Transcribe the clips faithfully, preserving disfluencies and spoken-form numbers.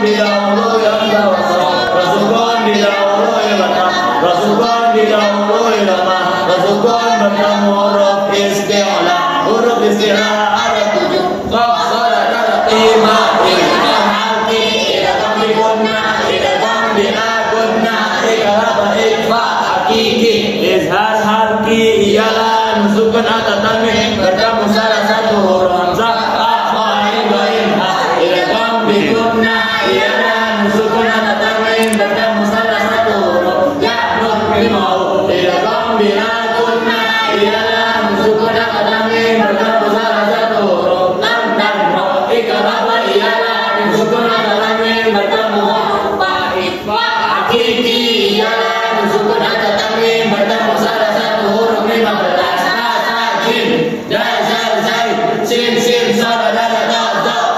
didahului hamzah wasal, rasukun didahului fathah, rasukun didahului lamah, rasukun bertemu huruf isti'la, huruf isti'la ada tujuh. Qaf salat al-qima ila al-halqi ila tambi kunna ila tambi akunna ila haba ikfa hakiki izhar halqi ialah sukun atau tanwin bertemu salah satu huruf hamzah bikunna ialah sukun atau tanwin bertemu salah satu huruf ya'nun bimau ila qambina kunna ialah sukun atau tanwin bertemu salah satu huruf lam dan ra ikraba ialah sukun atau tanwin bertemu fa hakiki ialah sukun atau tanwin bertemu salah satu huruf lima belas jim dal zal zai sin sin sada dal dal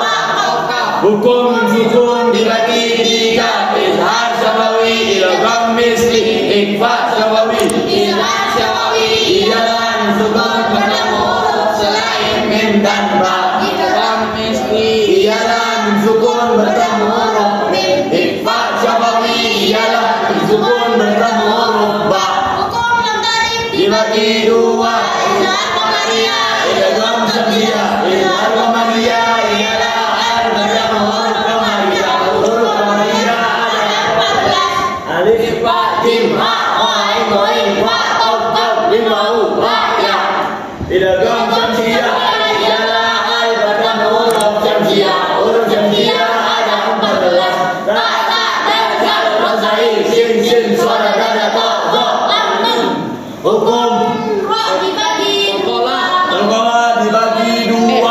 hukum sukun dibagi tiga izhar syafawi ila gam misli ikfa syafawi izhar syafawi ialah sukun bertemu huruf selain mim dan ba gam misli ialah sukun bertemu huruf mim ikfa syafawi ialah sukun bertemu huruf ba hukum yang tadi dibagi dua izhar qamariyah ila gam syamsiyah izhar qamariyah ialah bertemu huruf qamariyah, huruf qamariyah ada empat belas alif ba jim ha ain ghain wa ta ta mim lau ra ya ila gam syamsiyah ialah ai bertemu huruf syamsiyah, huruf syamsiyah ada empat belas ra ta dal zal ra zai sin sin suara dada ta za lam hukum ra dibagi dua qala dibagi dua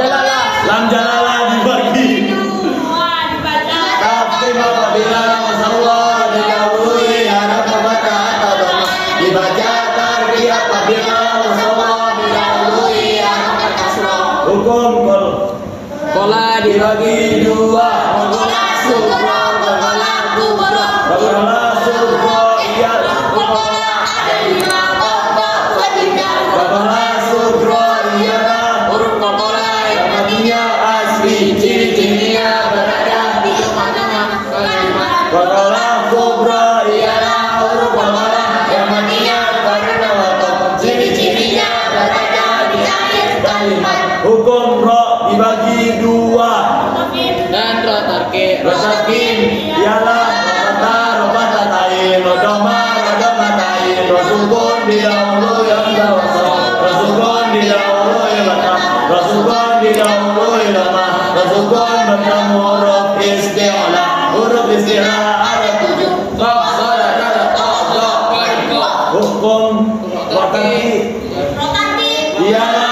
lam jalalah dibagi dua dibaca tapi apabila masallah didahului harap membaca atau dhamma dibaca tarki apabila masallah didahului harap kasrah hukum kol kola dibagi dua kola subra kola kubra kola subra iya kola ada lima kola wajibnya kola subra iya huruf kola yang matinya asli ciri-cirinya berada di tengah-tengah kalimat kola kubra ialah huruf kola yang matinya karena watak ciri-cirinya berada di akhir kalimat hukum ro dibagi dua dan ro tarki ro sakin ialah kata ro batatain ro doma ro doma tain ro sukun didahului hamzah wasal ro sukun didahului fathah ro sukun didahului lamah ro sukun bertemu huruf isti'la, huruf isti'la ada tujuh. Qaf salat al-qaf hukum rotasi ialah